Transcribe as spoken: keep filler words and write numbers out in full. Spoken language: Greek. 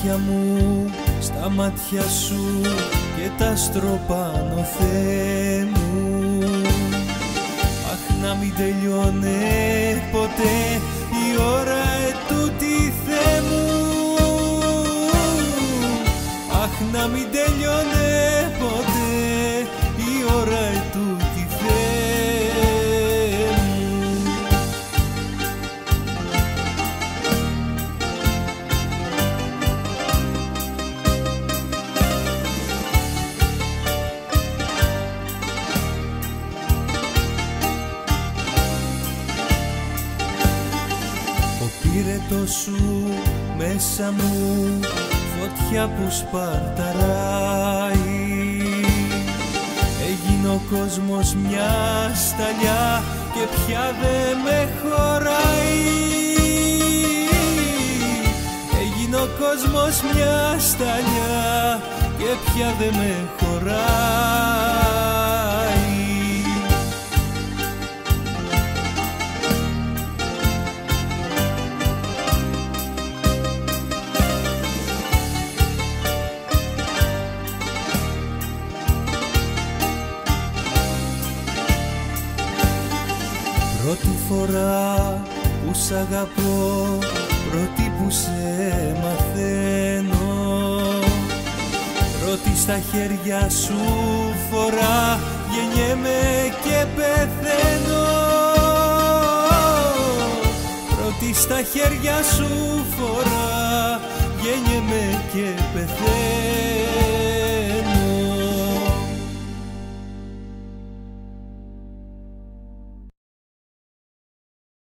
μάτια μου, στα μάτια σου και τα στροπάνω, Θεέ μου. Αχ, να μην τελειώνε ποτέ η ώρα ετούτη, Θεέ μου. Αχ, να μην τελειώνε ποτέ η ώρα ετούτη, Θεέ μου. Ο πύρετος σου μέσα μου, φωτιά που σπαρταράει. Έγινε ο κόσμος μια σταλιά και πια δε με χωράει. Έγινε ο κόσμος μια σταλιά και πια δε με χωράει. Πρώτη φορά που σ' αγαπώ, πρώτη που σε μαθαίνω, πρώτη στα χέρια σου φορά, γεννιέμαι και πεθαίνω. Πρώτη στα χέρια σου φορά, γεννιέμαι και πεθαίνω.